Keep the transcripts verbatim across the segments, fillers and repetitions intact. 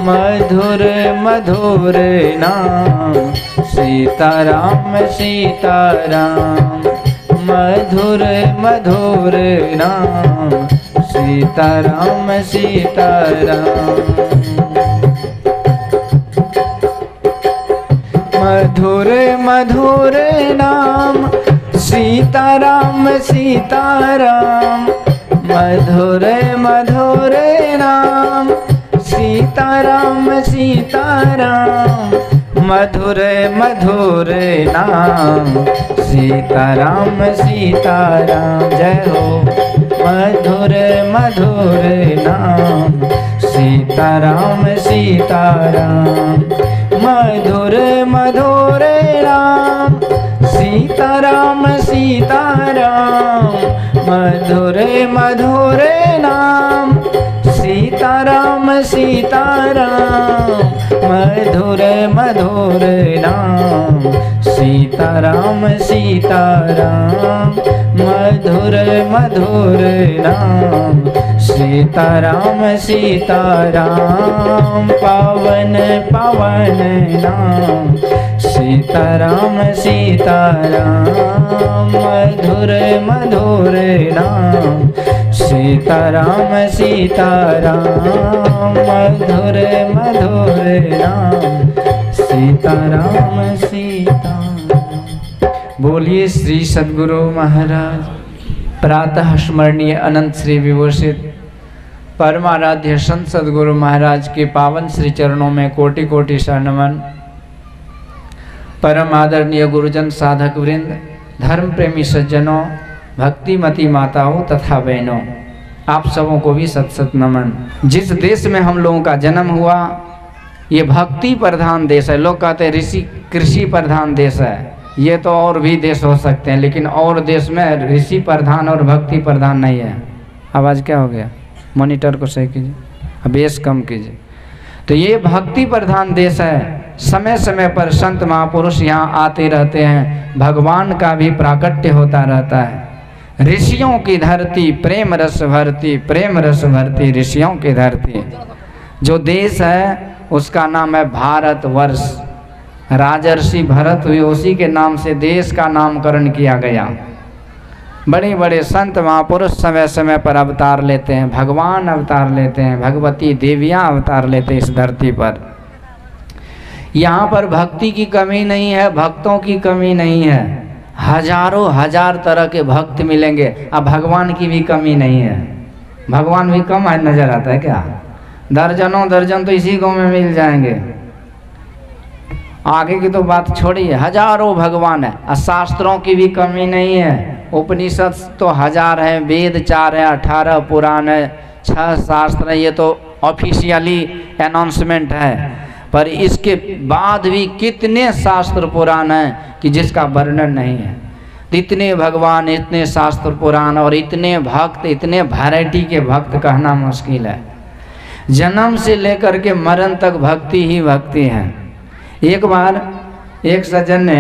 मधुर मधुर नाम सीताराम सीताराम, मधुर मधुर नाम सीताराम सीताराम, मधुर मधुर नाम सीताराम सीताराम, मधुर मधुर नाम सीताराम सीताराम, मधुर मधुर नाम सीताराम सीताराम। जय हो। मधुर मधुर नाम सीताराम सीताराम, मधुर मधुर नाम सीताराम सीताराम, मधुर मधुर नाम सीताराम सीताराम, मधुर मधुर नाम सीताराम सीताराम, मधुर मधुर नाम सीताराम सीताराम, पावन पावन नाम सीताराम सीताराम, मधुर मधुर नाम सीताराम सीताराम, मधुर मधुर नाम सीताराम सीताराम। बोलिए श्री सद्गुरु महाराज। प्रातः स्मरणीय अनंत श्री विभूषित परमाराध्य संत सद्गुरु महाराज के पावन श्री चरणों में कोटि कोटि शरणमन। परम आदरणीय गुरुजन साधक वृंद, धर्म प्रेमी सज्जनों, भक्तिमती माताओं तथा बहनों, आप सबों को भी सत सत नमन। जिस देश में हम लोगों का जन्म हुआ ये भक्ति प्रधान देश है। लोग कहते हैं ऋषि कृषि प्रधान देश है, ये तो और भी देश हो सकते हैं, लेकिन और देश में ऋषि प्रधान और भक्ति प्रधान नहीं है। आवाज़ क्या हो गया? मॉनिटर को सही कीजिए, बेस कम कीजिए। तो ये भक्ति प्रधान देश है। समय समय पर संत महापुरुष यहाँ आते रहते हैं, भगवान का भी प्राकट्य होता रहता है। ऋषियों की धरती प्रेम रस भरती, प्रेम रस भरती ऋषियों की धरती। जो देश है उसका नाम है भारत वर्ष। राजर्षि भरत हुए, उसी के नाम से देश का नामकरण किया गया। बड़े बड़े संत महापुरुष समय समय पर अवतार लेते हैं, भगवान अवतार लेते हैं, भगवती देवियाँ अवतार लेते हैं इस धरती पर। यहाँ पर भक्ति की कमी नहीं है, भक्तों की कमी नहीं है। हजारों हजार तरह के भक्त मिलेंगे। अब भगवान की भी कमी नहीं है। भगवान भी कम है नजर आता है क्या? दर्जनों दर्जन तो इसी गाँव में मिल जाएंगे। आगे की तो बात छोड़िए, हजारों भगवान है। और शास्त्रों की भी कमी नहीं है। उपनिषद तो हजार है, वेद चार है, अठारह पुराण है, छह शास्त्र है। ये तो ऑफिशियली अनाउंसमेंट है, पर इसके बाद भी कितने शास्त्र पुराण हैं कि जिसका वर्णन नहीं है। इतने भगवान, इतने शास्त्र पुराण और इतने भक्त, इतने वैरायटी के भक्त कहना मुश्किल है। जन्म से लेकर के मरण तक भक्ति ही भक्ति है। एक बार एक सज्जन ने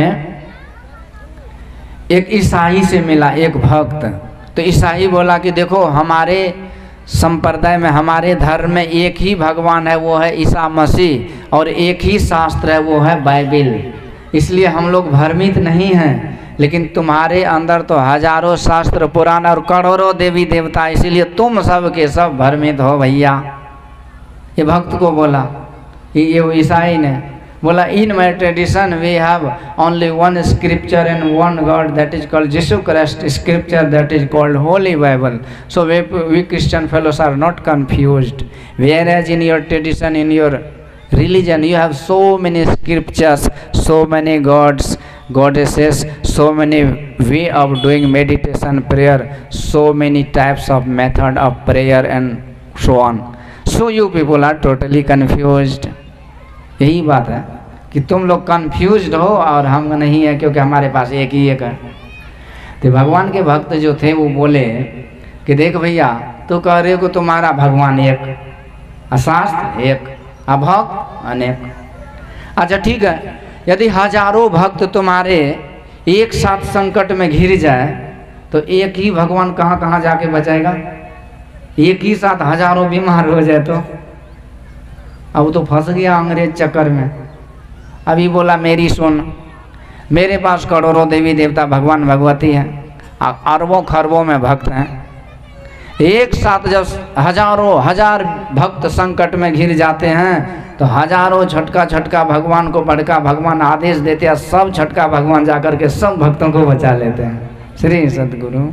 एक ईसाई से मिला, एक भक्त। तो ईसाई बोला कि देखो हमारे संप्रदाय में, हमारे धर्म में एक ही भगवान है, वो है ईसा मसीह, और एक ही शास्त्र है, वो है बाइबिल। इसलिए हम लोग भ्रमित नहीं हैं। लेकिन तुम्हारे अंदर तो हजारों शास्त्र पुराण और करोड़ों देवी देवता, इसीलिए तुम सब के सब भ्रमित हो भैया। ये भक्त को बोला, ये ईसाई ने बोला, in my tradition we have only one scripture and one God that is called Jesus Christ, scripture that is called holy Bible. So we we Christian fellows are not confused, whereas in your tradition, in your religion you have so many scriptures, so many gods, goddesses, so many way of doing meditation, prayer, so many types of method of prayer and so on. So you people are totally confused. यही बात है कि तुम लोग confused हो और हम नहीं है, क्योंकि हमारे पास एक ही एक है। तो भगवान के भक्त जो थे वो बोले कि देख भैया, तू कह रहे हो कि तुम्हारा भगवान एक, शास्त्र एक, अभक्त अनेक। अच्छा ठीक है, यदि हजारों भक्त तुम्हारे एक साथ संकट में घिर जाए तो एक ही भगवान कहाँ कहाँ जाके बचाएगा? एक ही साथ हजारों बीमार हो जाए तो अब तो फंस गया अंग्रेज चक्कर में। अभी बोला मेरी सुन, मेरे पास करोड़ों देवी देवता भगवान भगवती हैं, अरबों खरबों में भक्त हैं, एक साथ जब हजारों हजार भक्त संकट में घिर जाते हैं तो हजारों झटका झटका भगवान को बड़का भगवान आदेश देते हैं, सब झटका भगवान जाकर के सब भक्तों को बचा लेते हैं। श्री सद्गुरु।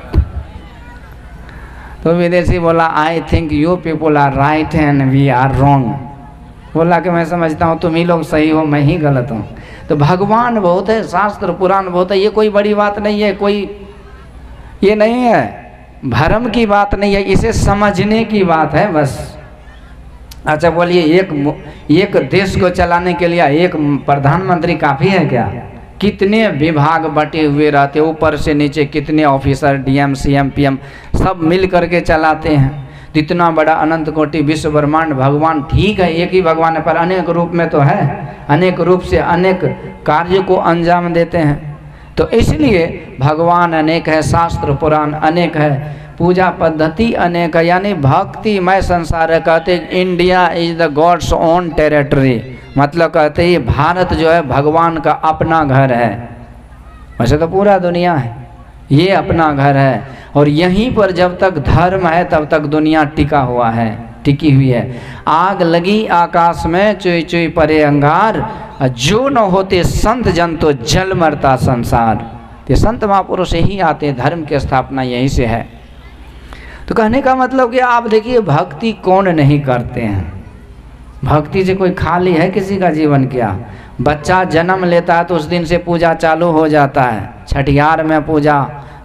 तो विदेशी बोला I think you people are right and we are wrong. बोला कि मैं समझता हूँ तुम ही लोग सही हो, मैं ही गलत हूँ। तो भगवान बहुत है, शास्त्र पुराण बहुत है, ये कोई बड़ी बात नहीं है, कोई ये नहीं है, भरम की बात नहीं है, इसे समझने की बात है बस। अच्छा बोलिए, एक एक देश को चलाने के लिए एक प्रधानमंत्री काफ़ी है क्या? कितने विभाग बटे हुए रहते, ऊपर से नीचे कितने ऑफिसर, डीएम, सीएम, पीएम सब मिल करके चलाते हैं। इतना बड़ा अनंत कोटि विश्व ब्रह्मांड भगवान, ठीक है एक ही भगवान है पर अनेक रूप में तो है, अनेक रूप से अनेक कार्य को अंजाम देते हैं। तो इसलिए भगवान अनेक है, शास्त्र पुराण अनेक है, पूजा पद्धति अनेक है, यानी भक्तिमय संसार है। कहते India is the God's own territory, मतलब कहते ये भारत जो है भगवान का अपना घर है। वैसे तो पूरा दुनिया है, ये अपना घर है, और यहीं पर जब तक धर्म है तब तक दुनिया टिका हुआ है, टिकी हुई है। आग लगी आकाश में, चुई चुई परे अंगार, जो न होते संत जन तो जल मरता संसार। ये संत महापुरुष यही आते हैं, धर्म की स्थापना यहीं से है। तो कहने का मतलब कि आप देखिए भक्ति कौन नहीं करते हैं, भक्ति से कोई खाली है किसी का जीवन? क्या बच्चा जन्म लेता है तो उस दिन से पूजा चालू हो जाता है, छठियार में पूजा,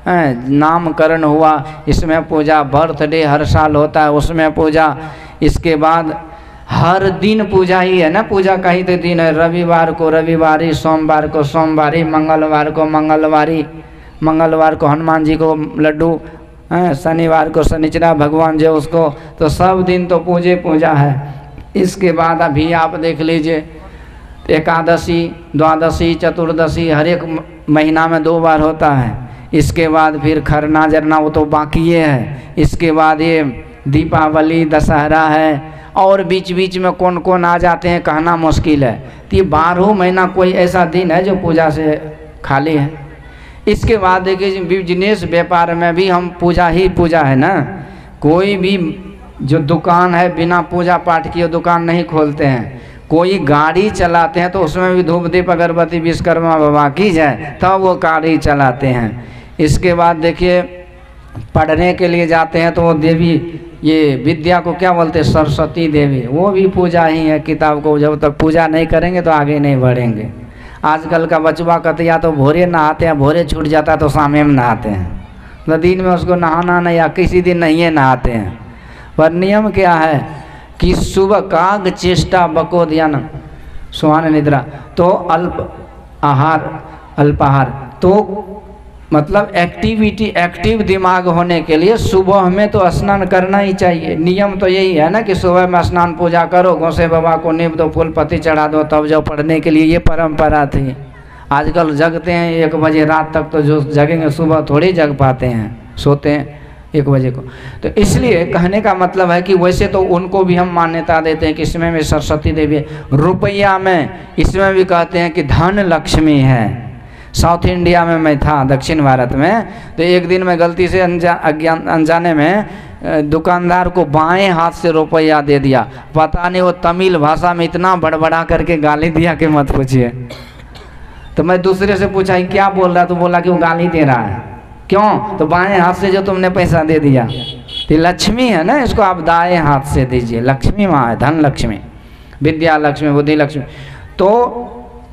नामकरण हुआ इसमें पूजा, बर्थडे हर साल होता है उसमें पूजा, इसके बाद हर दिन पूजा ही है ना, पूजा का ही तो दिन है। रविवार को रविवारी, सोमवार को सोमवारी, मंगलवार को मंगलवारी, मंगलवार को हनुमान जी को लड्डू, शनिवार को शनिचरा भगवान जो उसको, तो सब दिन तो पूजे पूजा है। इसके बाद अभी आप देख लीजिए एकादशी, द्वादशी, चतुर्दशी हर एक महीना में दो बार होता है। इसके बाद फिर खरना जरना वो तो बाकी है। इसके बाद ये दीपावली, दशहरा है, और बीच बीच में कौन कौन आ जाते हैं कहना मुश्किल है। तो ये बारह महीना कोई ऐसा दिन है जो पूजा से खाली है। इसके बाद देखिए बिजनेस व्यापार में भी हम पूजा ही पूजा है ना, कोई भी जो दुकान है बिना पूजा पाठ किए दुकान नहीं खोलते हैं। कोई गाड़ी चलाते हैं तो उसमें भी धूप दीप अगरबत्ती विश्वकर्मा बाबा की जाए तब वो गाड़ी चलाते हैं। इसके बाद देखिए पढ़ने के लिए जाते हैं तो वो देवी, ये विद्या को क्या बोलते हैं, सरस्वती देवी, वो भी पूजा ही है। किताब को जब तक पूजा नहीं करेंगे तो आगे नहीं बढ़ेंगे। आजकल का बचवा कहते या तो भोरे नहाते हैं, भोरे छूट जाता है तो शाम में नहाते हैं, तो दिन में उसको नहाना नहीं, या किसी दिन नहीं नहाते हैं। पर नियम क्या है कि सुबह काग चेष्टा बको ध्यान सुहान निद्रा, तो अल्प आहार अल्पाहार, तो मतलब एक्टिविटी, एक्टिव दिमाग होने के लिए सुबह में तो स्नान करना ही चाहिए। नियम तो यही है ना कि सुबह में स्नान पूजा करो, गोसे बाबा को नींब दो, फूल पत्ती चढ़ा दो, तब जाओ पढ़ने के लिए, ये परंपरा थी। आजकल जगते हैं एक बजे रात तक, तो जो जगेंगे सुबह थोड़ी जग पाते हैं, सोते हैं एक बजे को। तो इसलिए कहने का मतलब है कि वैसे तो उनको भी हम मान्यता देते हैं कि इसमें भी सरस्वती देवी है। रुपया में इसमें भी कहते हैं कि धन लक्ष्मी है। साउथ इंडिया में मैं था, दक्षिण भारत में, तो एक दिन मैं गलती से अनजा अज्ञान अनजाने में दुकानदार को बाएं हाथ से रुपया दे दिया। पता नहीं वो तमिल भाषा में इतना बड़बड़ा करके गाली दिया कि मत पूछिए। तो मैं दूसरे से पूछा कि क्या बोल रहा है, तो बोला कि वो गाली दे रहा है। क्यों? तो बाएं हाथ से जो तुमने पैसा दे दिया, तो लक्ष्मी है ना, इसको आप दाएं हाथ से दीजिए। लक्ष्मी माँ है, धन लक्ष्मी, विद्या लक्ष्मी, बुद्धि लक्ष्मी। तो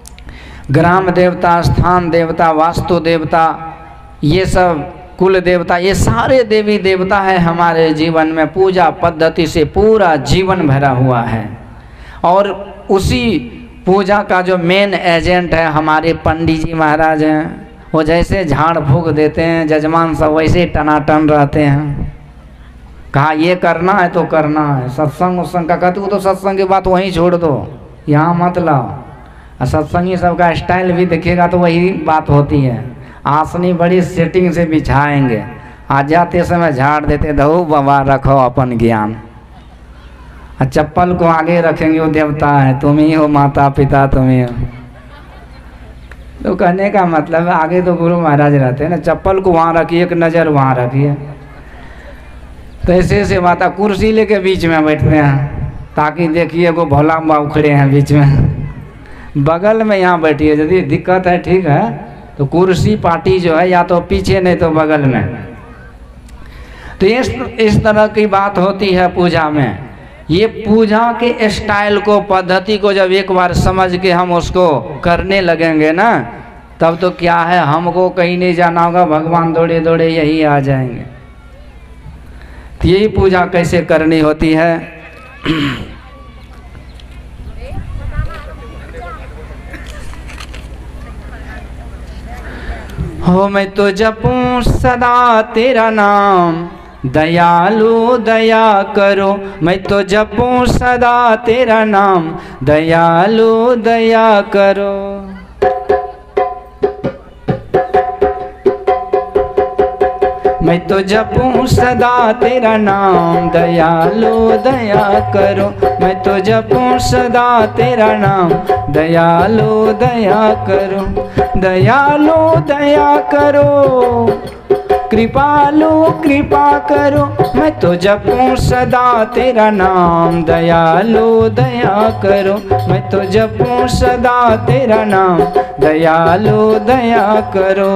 ग्राम देवता, स्थान देवता, वास्तु देवता, ये सब कुल देवता, ये सारे देवी देवता है हमारे जीवन में। पूजा पद्धति से पूरा जीवन भरा हुआ है। और उसी पूजा का जो मेन एजेंट है हमारे पंडित जी महाराज हैं। वो जैसे झाड़ फूक देते हैं, जजमान सब वैसे टनाटन रहते हैं। कहा ये करना है तो करना है। सत्संग उत्संग का कहते हो तो सत्संग की बात वहीं छोड़ दो, यहाँ मत लाओ। और सत्संगी सबका स्टाइल भी देखिएगा तो वही बात होती है। आसनी बड़ी सेटिंग से बिछाएंगे, आ जाते समय झाड़ देते, दो बाबा रखो अपन ज्ञान। और चप्पल को आगे रखेंगे, वो देवता है, तुम ही हो, माता पिता तुम ही हो। तो कहने का मतलब आगे तो गुरु महाराज रहते हैं ना, चप्पल को वहाँ रखिए, एक नज़र वहाँ रखिए। तो ऐसे ऐसे माता कुर्सी लेके बीच में बैठते हैं, ताकि देखिए वो भोला बाबू खड़े हैं बीच में, बगल में यहाँ बैठिए। यदि दिक्कत है ठीक है, तो कुर्सी पार्टी जो है या तो पीछे नहीं तो बगल में। तो इस इस तरह की बात होती है पूजा में। ये पूजा के स्टाइल को, पद्धति को जब एक बार समझ के हम उसको करने लगेंगे ना, तब तो क्या है, हमको कहीं नहीं जाना होगा, भगवान दौड़े दौड़े यही आ जाएंगे। तो यही पूजा कैसे करनी होती है। हो मैं तो जपूं सदा तेरा नाम, दयालु दया करो। मैं तो जपूं सदा तेरा नाम, दयालु दया करो। मैं तो जपूं सदा तेरा नाम, दयालु दया करो। मैं तो जपूं सदा तेरा नाम, दयालु दया करो। दयालु दया करो, कृपालु कृपा करो। मैं तो जपूं सदा तेरा नाम, दयालु दया करो। मैं तो जपूं सदा तेरा नाम, दयालु दया करो।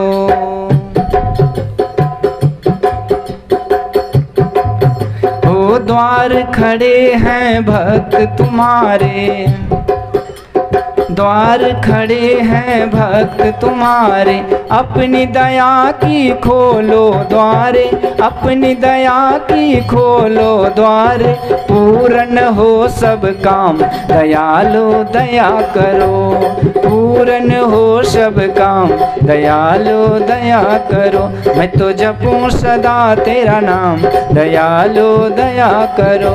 ओ द्वार खड़े हैं भक्त तुम्हारे, द्वार खड़े हैं भक्त तुम्हारे। अपनी दया की खोलो द्वारे, अपनी दया की खोलो द्वारे। पूर्ण हो सब काम, दयालु दया करो। पूर्ण हो सब काम, दयालु दया करो। मैं तो जपूं सदा तेरा नाम, दयालु दया करो।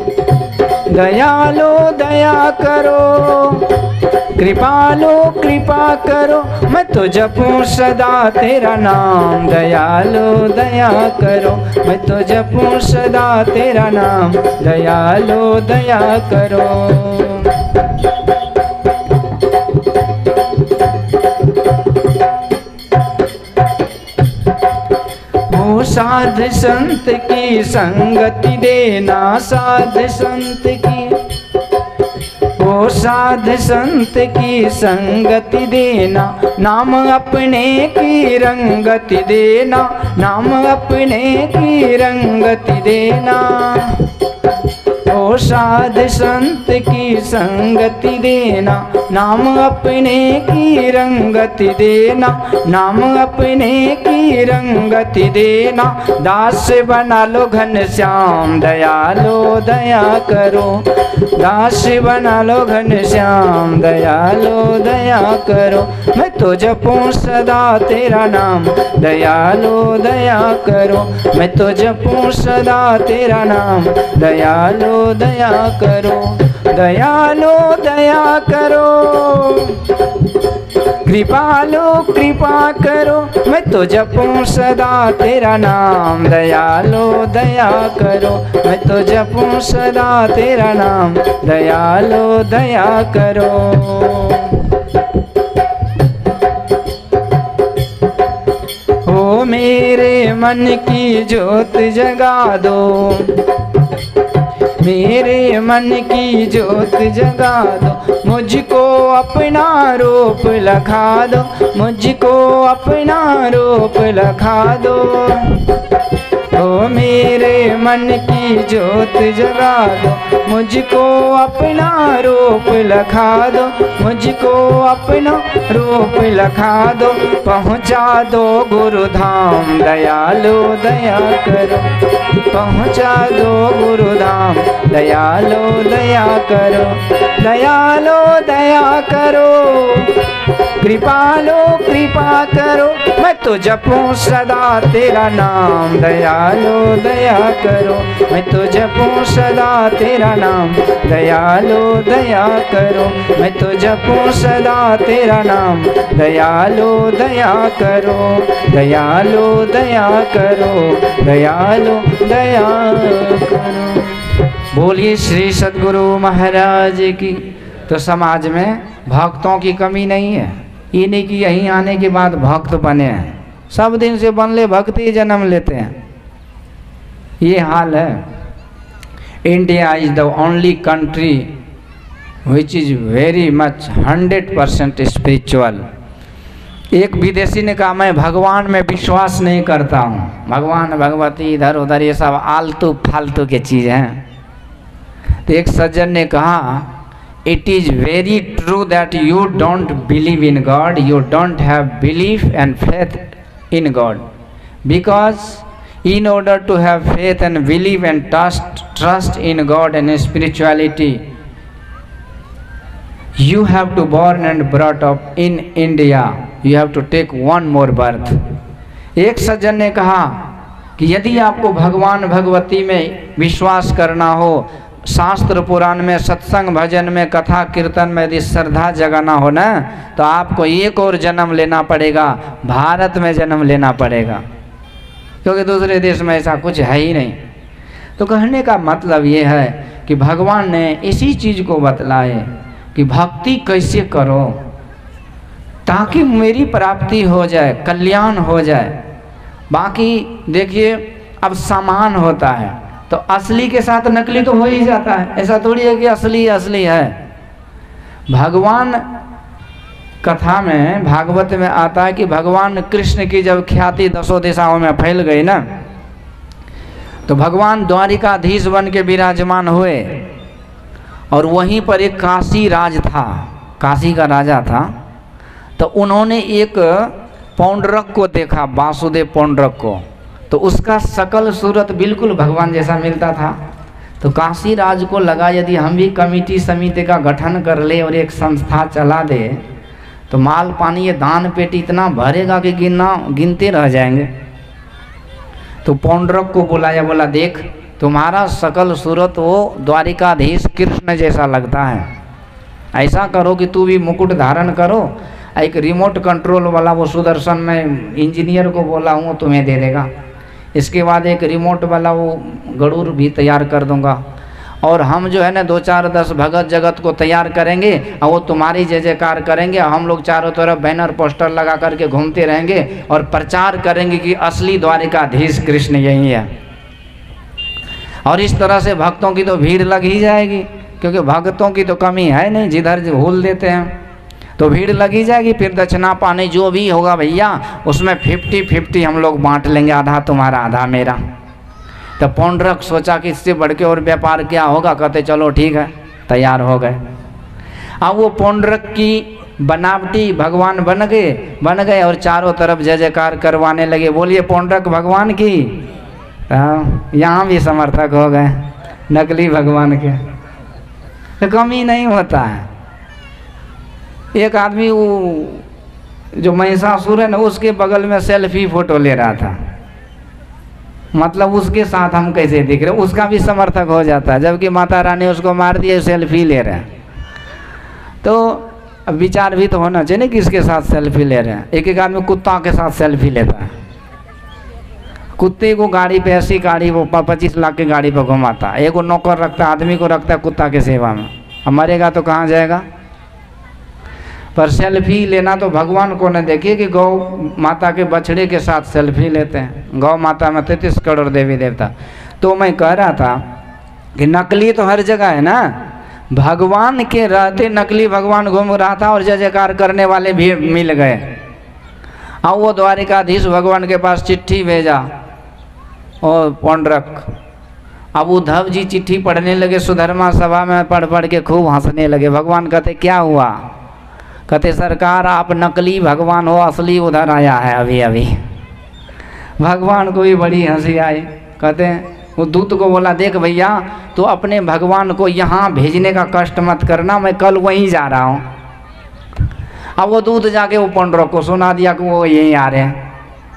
दयालु दया करो, कृपालु कृपा करो। मैं तो जपूं सदा तेरा नाम, दयालु दया करो। मैं तो जपूं सदा तेरा नाम, दयालु दया करो। ओ साध संत की संगति देना, साध संत की, ओ साध संत की संगति देना। नाम अपने की रंगति देना, नाम अपने की रंगति देना। ओ साध संत की संगति देना, नाम अपने की रंगति देना। नाम अपने की रंगति देना। दास बना लो घनश्याम, दयालु दया करो। दास बना लो घनश्याम, दयालु दया करो। मैं तो जपूं सदा तेरा नाम, दयालु दया करो। मैं तो जपूं सदा तेरा नाम, दयालु दया करो। दयालु दया करो, कृपालु कृपा करो। मैं तो जपूं सदा तेरा नाम, दयालु दया करो। मैं तो जपूं सदा तेरा नाम, दयालु दया करो। ओ मेरे मन की ज्योत जगा दो, मेरे मन की ज्योत जगा दो। मुझको अपना रूप लखा दो, मुझको अपना रूप लखा दो। ओ मेरे मन की ज्योत जगा दो, मुझको अपना रूप लखा दो। मुझको अपना रूप लखा दो। पहुँचा दो गुरुधाम, दयालु दया करो। पहुँचा दो गुरुधाम, दयालु दया करो। दयालु दया करो, कृपालु कृपा करो। मैं तो जपूं सदा तेरा नाम, दयालु दया करो। मैं तो जपूं सदा तेरा नाम, दयालु दया करो। मैं तो जपूं सदा तेरा नाम, दयालु दया करो। दयालु दया करो, दयालु दया करो। बोलिए श्री सद्गुरु महाराज की। तो समाज में भक्तों की कमी नहीं है, ये नहीं कि यहीं आने के बाद भक्त बने हैं, सब दिन से बन ले भक्ति जन्म लेते हैं, ये हाल है। India is the only country which is very much hundred percent spiritual. एक विदेशी ने कहा मैं भगवान में विश्वास नहीं करता हूँ, भगवान भगवती इधर उधर ये सब आलतू फालतू के चीज़ हैं। तो एक सज्जन ने कहा it is very true that you don't believe in God, you don't have belief and faith in God, because in order to have faith and believe and trust trust in God and spirituality, you have to born and brought up in India, you have to take one more birth। एक सज्जन ने कहा कि यदि आपको भगवान भगवती में विश्वास करना हो, शास्त्र पुराण में सत्संग भजन में कथा कीर्तन में यदि श्रद्धा जगाना हो ना, तो आपको एक और जन्म लेना पड़ेगा, भारत में जन्म लेना पड़ेगा, क्योंकि दूसरे देश में ऐसा कुछ है ही नहीं। तो कहने का मतलब ये है कि भगवान ने इसी चीज़ को बतलाए कि भक्ति कैसे करो ताकि मेरी प्राप्ति हो जाए, कल्याण हो जाए। बाकी देखिए अब सामान होता है तो असली के साथ नकली तो हो ही जाता है, ऐसा थोड़ी है कि असली असली है। भगवान कथा में भागवत में आता है कि भगवान कृष्ण की जब ख्याति दसों दिशाओं में फैल गई ना, तो भगवान द्वारिकाधीश बन के विराजमान हुए और वहीं पर एक काशी राज था, काशी का राजा था। तो उन्होंने एक पौंडरक को देखा, वासुदेव पौंडरक को, तो उसका शकल सूरत बिल्कुल भगवान जैसा मिलता था। तो काशी राज को लगा यदि हम भी कमेटी समिति का गठन कर ले और एक संस्था चला दे तो माल पानी ये दान पेटी इतना भरेगा कि गिनना गिनते रह जाएंगे। तो पौंडरक को बुलाया, बोला देख तुम्हारा शकल सूरत वो द्वारिकाधीश कृष्ण जैसा लगता है, ऐसा करो कि तू भी मुकुट धारण करो, एक रिमोट कंट्रोल वाला वो सुदर्शन में इंजीनियर को बोला हूँ तुम्हें दे देगा, इसके बाद एक रिमोट वाला वो गरुड़ भी तैयार कर दूंगा, और हम जो है ना दो चार दस भगत जगत को तैयार करेंगे और वो तुम्हारी जय जयकार करेंगे। हम लोग चारों तरफ बैनर पोस्टर लगा करके घूमते रहेंगे और प्रचार करेंगे कि असली द्वारिकाधीश कृष्ण यही है। और इस तरह से भक्तों की तो भीड़ लग ही जाएगी, क्योंकि भक्तों की तो कमी है नहीं, जिधर भूल देते हैं तो भीड़ लगी जाएगी। फिर दक्षिणा पानी जो भी होगा भैया उसमें फिफ्टी फिफ्टी हम लोग बांट लेंगे, आधा तुम्हारा आधा मेरा। तो पौंडरक सोचा कि इससे बढ़ के और व्यापार क्या होगा, कहते चलो ठीक है, तैयार हो गए। अब वो पौंडरक की बनावटी भगवान बन गए बन गए और चारों तरफ जय जयकार करवाने लगे, बोलिए पौंडरक भगवान की। यहाँ भी समर्थक हो गए नकली भगवान के, तो कमी नहीं होता है। एक आदमी वो जो महिषासुर है ना, उसके बगल में सेल्फी फोटो ले रहा था, मतलब उसके साथ हम कैसे दिख रहे, उसका भी समर्थक हो जाता है, जबकि माता रानी उसको मार दिए, सेल्फी ले रहे हैं। तो अब विचार भी तो होना चाहिए ना किसके साथ सेल्फी ले रहे हैं। एक एक आदमी कुत्ता के साथ सेल्फी लेता है, कुत्ते को गाड़ी पे ऐसी गाड़ी वो पच्चीस लाख की गाड़ी पे घुमाता है, एक वो नौकर रखता है, आदमी को रखता है कुत्ता की सेवा में, अब मरेगा तो कहाँ जाएगा। पर सेल्फी लेना तो भगवान को न देखिए कि गौ माता के बछड़े के साथ सेल्फी लेते हैं, गौ माता में तैंतीस करोड़ देवी देवता। तो मैं कह रहा था कि नकली तो हर जगह है ना, भगवान के रहते नकली भगवान घूम रहा था और जय जयकार करने वाले भी मिल गए। अब वो द्वारिकाधीश भगवान के पास चिट्ठी भेजा और पौंडरक, अब उद्धव जी चिट्ठी पढ़ने लगे, सुधर्मा सभा में पढ़ पढ़ के खूब हंसने लगे। भगवान कहते क्या हुआ, कहते सरकार आप नकली भगवान हो, असली उधर आया है अभी अभी। भगवान को भी बड़ी हंसी आई, कहते हैं वो दूत को बोला देख भैया तो अपने भगवान को यहाँ भेजने का कष्ट मत करना, मैं कल वहीं जा रहा हूँ। अब वो दूत जाके वो पौंडरक को सुना दिया कि वो यहीं आ रहे हैं।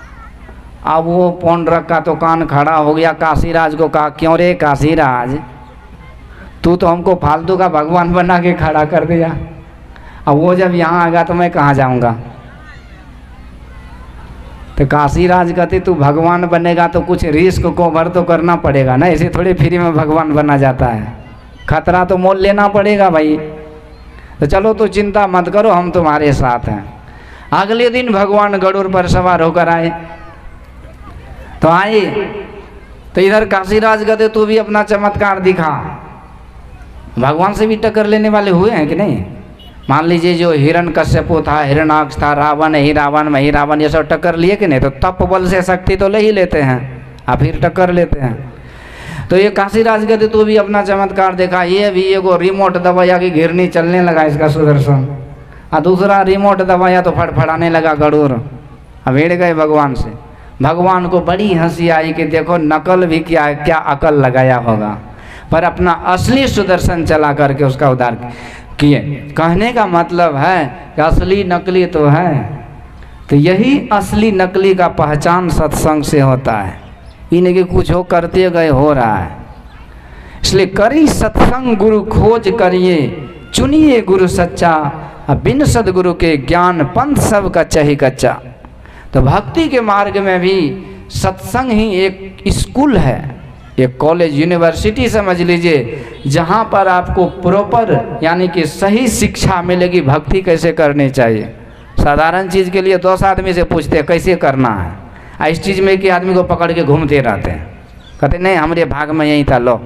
अब वो पौंडरक का तो कान खड़ा हो गया, काशीराज को कहा क्यों रे काशीराज, तू तो हमको फालतू का भगवान बना के खड़ा कर दिया, अब वो जब यहाँ आएगा तो मैं कहाँ जाऊँगा। तो काशीराज कहते तू भगवान बनेगा तो कुछ रिस्क कवर तो करना पड़ेगा ना, ऐसे थोड़ी फ्री में भगवान बना जाता है, खतरा तो मोल लेना पड़ेगा भाई। तो चलो तो चिंता मत करो, हम तुम्हारे साथ हैं। अगले दिन भगवान गरुड़ पर सवार होकर आए। तो आए तो इधर काशीराज कहते तू भी अपना चमत्कार दिखा। भगवान से भी टक्कर लेने वाले हुए हैं कि नहीं? मान लीजिए जो हिरण्यकश्यप था, हिरण्याक्ष था, रावण ही रावण में ही रावण, ये सब टक्कर लिए कि नहीं? तो तप बल से शक्ति तो ले ही लेते हैं, और फिर टक्कर लेते हैं। तो ये काशीराज कहते तू भी अपना चमत्कार देखा। ये भी एगो रिमोट दबाया कि घिरनी चलने लगा इसका सुदर्शन, और दूसरा रिमोट दबाया तो फड़फड़ाने लगा गरुड़। अब भिड़ गए भगवान से। भगवान को बड़ी हंसी आई कि देखो नकल भी क्या क्या अकल लगाया होगा, पर अपना असली सुदर्शन चला करके उसका उद्धार किए। कहने का मतलब है कि असली नकली तो है, तो यही असली नकली का पहचान सत्संग से होता है। इनके कुछ हो करते गए हो रहा है। इसलिए करी सत्संग गुरु खोज करिए, चुनिए गुरु सच्चा, बिन सदगुरु के ज्ञान पंथ सब कच्चा ही कच्चा। तो भक्ति के मार्ग में भी सत्संग ही एक स्कूल है, एक कॉलेज यूनिवर्सिटी समझ लीजिए, जहाँ पर आपको प्रॉपर यानी कि सही शिक्षा मिलेगी भक्ति कैसे करनी चाहिए। साधारण चीज़ के लिए दस आदमी से पूछते हैं कैसे करना है, इस चीज़ में कि आदमी को पकड़ के घूमते रहते हैं, कहते नहीं हमारे भाग में यही था, लो।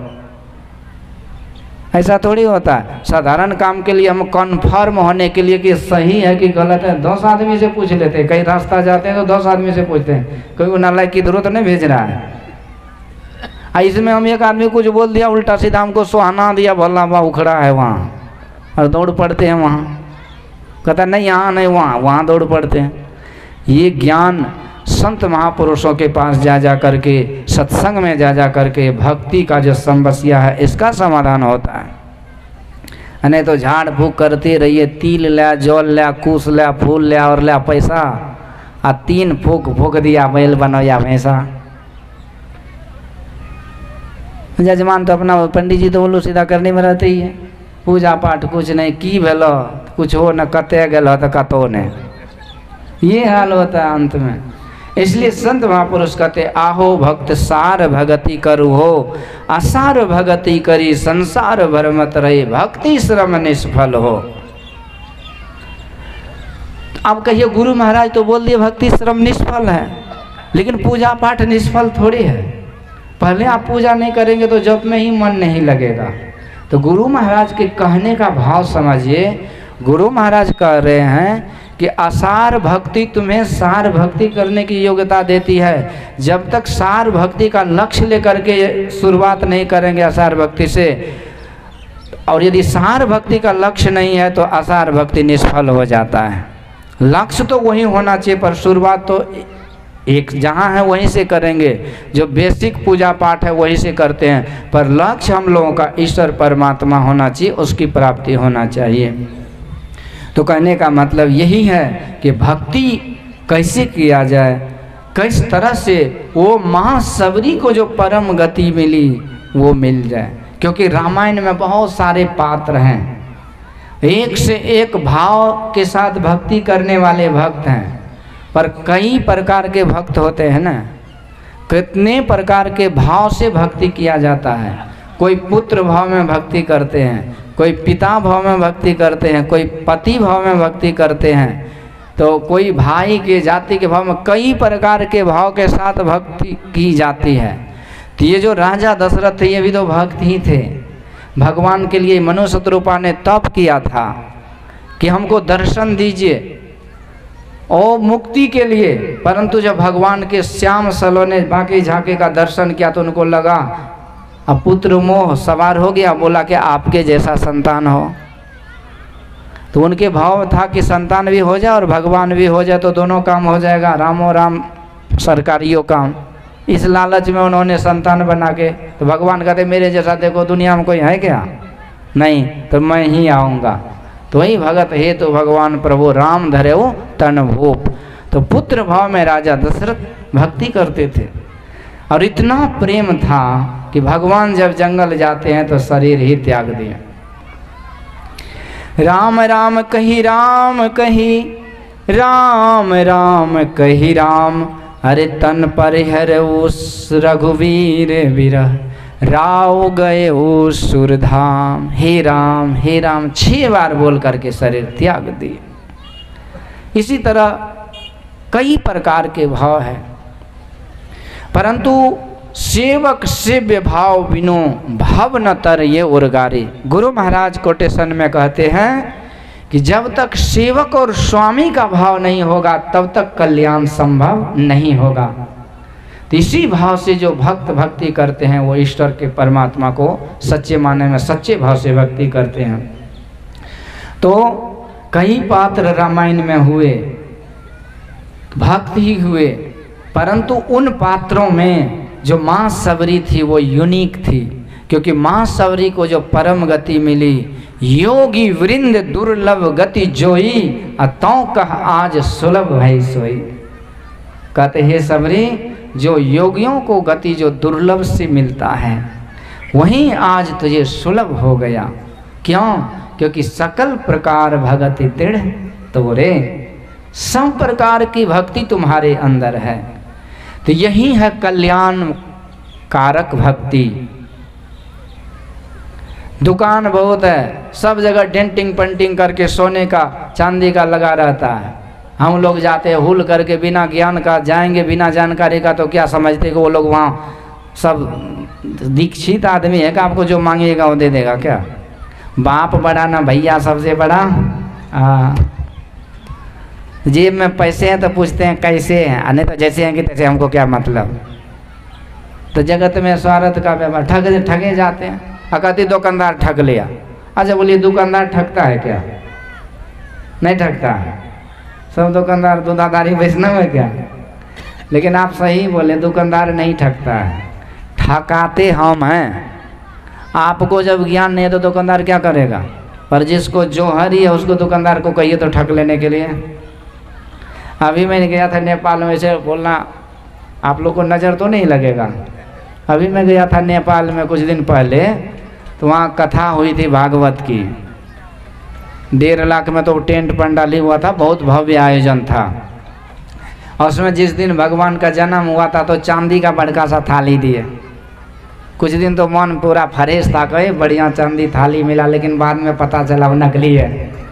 ऐसा थोड़ी होता है। साधारण काम के लिए हम कन्फर्म होने के लिए कि सही है कि गलत है दस आदमी से पूछ लेते हैं। कहीं रास्ता जाते हैं तो दस आदमी से पूछते हैं, कोई वो नालायक की जरूरत नहीं भेज रहा है। इसमें हम एक आदमी कुछ बोल दिया उल्टा सीधा, हमको सुहाना दिया, भला वहाँ उखड़ा है वहाँ, और दौड़ पड़ते हैं वहाँ। कहता नहीं यहाँ नहीं वहाँ, वहाँ दौड़ पड़ते हैं। ये ज्ञान संत महापुरुषों के पास जा जा करके, सत्संग में जा जा करके भक्ति का जो समस्या है इसका समाधान होता है। नहीं तो झाड़ फूक करते रहिए, तिल लिया, जल लिया, कुश लिया, फूल लिया और लिया पैसा, आ तीन फूक फूक दिया बैल बनोया भैंसा। जजमान तो अपना पंडित जी तो बोलो सीधा करने में रहते ही है, पूजा पाठ कुछ नहीं की भेलो, कुछ हो न कते गलो तो कतो ने, ये हाल होता है अंत में। इसलिए संत महापुरुष कहते आहो भक्त सार भगति करु हो, असार भगति करी संसार भरमत रहे, भक्ति श्रम निष्फल हो। अब कहिए गुरु महाराज तो बोल दिए भक्ति श्रम निष्फल है, लेकिन पूजा पाठ निष्फल थोड़ी है। पहले आप पूजा नहीं करेंगे तो जप में ही मन नहीं लगेगा। तो गुरु महाराज के कहने का भाव समझिए। गुरु महाराज कह रहे हैं कि असार भक्ति तुम्हें सार भक्ति करने की योग्यता देती है। जब तक सार भक्ति का लक्ष्य लेकर के शुरुआत नहीं करेंगे असार भक्ति से, और यदि सार भक्ति का लक्ष्य नहीं है तो असार भक्ति निष्फल हो जाता है। लक्ष्य तो वही होना चाहिए, पर शुरुआत तो एक जहाँ है वहीं से करेंगे। जो बेसिक पूजा पाठ है वहीं से करते हैं, पर लक्ष्य हम लोगों का ईश्वर परमात्मा होना चाहिए, उसकी प्राप्ति होना चाहिए। तो कहने का मतलब यही है कि भक्ति कैसे किया जाए, किस तरह से वो महाशबरी को जो परम गति मिली वो मिल जाए। क्योंकि रामायण में बहुत सारे पात्र हैं, एक से एक भाव के साथ भक्ति करने वाले भक्त हैं, पर कई प्रकार के भक्त होते हैं ना। कितने प्रकार के भाव से भक्ति किया जाता है। कोई पुत्र भाव में भक्ति करते हैं, कोई पिता भाव में भक्ति करते हैं, कोई पति भाव में भक्ति करते हैं, तो कोई भाई के जाति के भाव में, कई प्रकार के भाव के साथ भक्ति की जाती है। तो ये जो राजा दशरथ थे ये भी तो भक्त ही थे। भगवान के लिए मनु शत्रुपा ने तप किया था कि हमको दर्शन दीजिए और मुक्ति के लिए, परंतु जब भगवान के श्याम सलोने बाकी झाके का दर्शन किया तो उनको लगा अब पुत्र मोह सवार हो गया, बोला कि आपके जैसा संतान हो। तो उनके भाव था कि संतान भी हो जाए और भगवान भी हो जाए तो दोनों काम हो जाएगा, रामो राम सरकारियों काम। इस लालच में उन्होंने संतान बना के, तो भगवान कहते मेरे जैसा देखो दुनिया में कोई है क्या, नहीं तो मैं ही आऊँगा। तो वही भगत हे तो भगवान प्रभु राम धरे वो तन भूप। तो पुत्र भाव में राजा दशरथ भक्ति करते थे, और इतना प्रेम था कि भगवान जब जंगल जाते हैं तो शरीर ही त्याग दिया। राम राम कही राम कही राम राम कही राम, अरे तन पर हर उस रघुवीर विरह, राव गए उस सुरधाम। हे राम हे राम छह बार बोल करके शरीर त्याग दिए। इसी तरह कई प्रकार के भाव है, परंतु सेवक सेव्य भाव बिनो भव न तर ये उर्गारे। गुरु महाराज कोटेशन में कहते हैं कि जब तक सेवक और स्वामी का भाव नहीं होगा तब तक कल्याण संभव नहीं होगा। तो इसी भाव से जो भक्त भक्ति करते हैं वो ईश्वर के परमात्मा को सच्चे माने में सच्चे भाव से भक्ति करते हैं। तो कई पात्र रामायण में हुए, भक्त ही हुए, परंतु उन पात्रों में जो माँ सबरी थी वो यूनिक थी, क्योंकि माँ सबरी को जो परम गति मिली, योगी वृंद दुर्लभ गति जोई, अतौ कह आज सुलभ भई सोई। कहते हे सबरी, जो योगियों को गति जो दुर्लभ से मिलता है वहीं आज तुझे सुलभ हो गया। क्यों? क्योंकि सकल प्रकार भगति दृढ़ तोरे, सब प्रकार की भक्ति तुम्हारे अंदर है। तो यही है कल्याण कारक भक्ति। दुकान बहुत है, सब जगह डेंटिंग पेंटिंग करके सोने का चांदी का लगा रहता है। हम लोग जाते हैं हुल करके बिना ज्ञान का, जाएंगे बिना जानकारी का, तो क्या समझते कि वो लोग वहाँ सब दीक्षित आदमी है कि आपको जो मांगेगा वो दे देगा क्या? बाप बड़ा ना भैया सबसे बड़ा। आ, जेब में पैसे हैं तो पूछते हैं कैसे हैं, नहीं तो जैसे हैं कि तैसे, हमको क्या मतलब। तो जगत में स्वार्थ का व्यवहार, ठग ठगे जाते हैं। अकति दुकानदार ठग लिया। अच्छा बोलिए दुकानदार ठगता है क्या? नहीं ठगता है। सब दुकानदार दूधाधारी वैष्णव है क्या? लेकिन आप सही बोले, दुकानदार नहीं ठगता है, ठकाते हम हैं। आपको जब ज्ञान नहीं है तो दुकानदार क्या करेगा? पर जिसको जो हरी है उसको दुकानदार को कहिए तो ठग लेने के लिए। अभी मैंने गया था नेपाल में, से बोलना आप लोग को नज़र तो नहीं लगेगा। अभी मैं गया था नेपाल में कुछ दिन पहले, तो वहाँ कथा हुई थी भागवत की। डेढ़ लाख में तो टेंट पंडाली हुआ था, बहुत भव्य आयोजन था। और उसमें जिस दिन भगवान का जन्म हुआ था तो चांदी का बड़का सा थाली दिए। कुछ दिन तो मन पूरा फ्रेश था, कहे बढ़िया चांदी थाली मिला, लेकिन बाद में पता चला वो नकली है।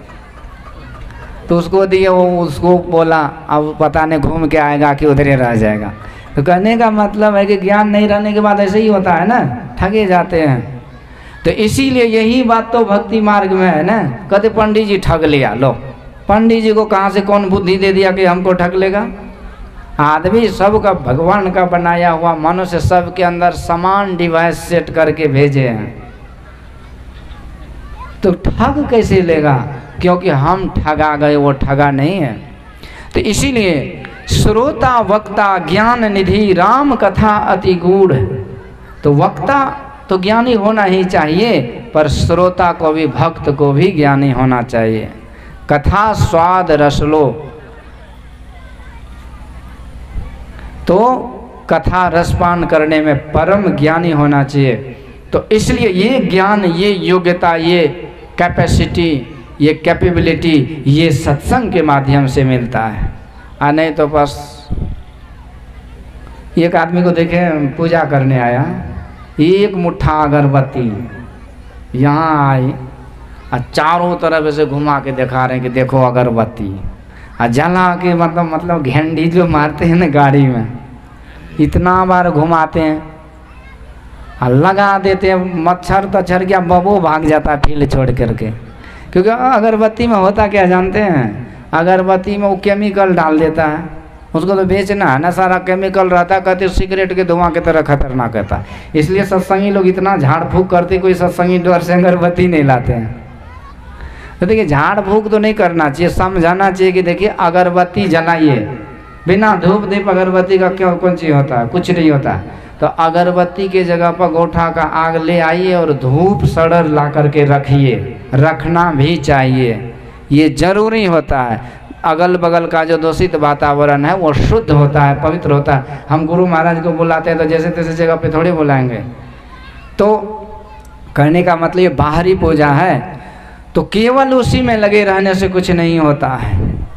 तो उसको दिए, वो उसको बोला अब पता नहीं घूम के आएगा कि उधर ही रह जाएगा। तो कहने का मतलब है कि ज्ञान नहीं रहने के बाद ऐसे ही होता है ना, ठगे जाते हैं। तो इसीलिए यही बात तो भक्ति मार्ग में है ना। कहते पंडित जी ठग लिया, लो पंडित जी को कहाँ से कौन बुद्धि दे दिया कि हमको ठग लेगा? आदमी सबका भगवान का बनाया हुआ मनुष्य सबके अंदर समान डिवाइस सेट करके भेजे हैं, तो ठग कैसे लेगा? क्योंकि हम ठगा गए, वो ठगा नहीं है। तो इसीलिए श्रोता वक्ता ज्ञान निधि राम कथा अति गूढ़। तो वक्ता तो ज्ञानी होना ही चाहिए, पर श्रोता को भी, भक्त को भी ज्ञानी होना चाहिए। कथा स्वाद रस लो, तो कथा रसपान करने में परम ज्ञानी होना चाहिए। तो इसलिए ये ज्ञान, ये योग्यता, ये कैपेसिटी, ये कैपेबिलिटी, ये सत्संग के माध्यम से मिलता है। आ नहीं तो बस एक आदमी को देखे पूजा करने आया, एक मुट्ठा अगरबत्ती यहाँ आई और चारों तरफ से घुमा के दिखा रहे हैं कि देखो अगरबत्ती, और जला के मतलब मतलब घेंडी जो मारते हैं ना गाड़ी में, इतना बार घुमाते हैं और लगा देते हैं। मच्छर तच्छर क्या बबू भाग जाता है फील्ड छोड़ करके। क्योंकि अगरबत्ती में होता क्या जानते हैं? अगरबत्ती में वो केमिकल डाल देता है, उसको तो बेचना है ना, सारा केमिकल रहता है। कहते सिगरेट के धुआं की तरह खतरनाक रहता है। इसलिए सत्संगी लोग इतना झाड़ फूक करते, कोई सत्संगी डर से अगरबत्ती नहीं लाते हैं। तो देखिए झाड़ फूक तो नहीं करना चाहिए, समझाना चाहिए कि देखिए अगरबत्ती जलाइए, बिना धूप दीप अगरबत्ती का क्यों कौन चीज़ होता है? कुछ नहीं होता। तो अगरबत्ती के जगह पर गोठा का आग ले आइए और धूप सड़र ला करके रखिए, रखना भी चाहिए, ये जरूरी होता है। अगल बगल का जो दूषित वातावरण है वो शुद्ध होता है, पवित्र होता है। हम गुरु महाराज को बुलाते हैं तो जैसे तैसे जगह पे थोड़ी बुलाएंगे। तो कहने का मतलब ये बाहरी पूजा है, तो केवल उसी में लगे रहने से कुछ नहीं होता है।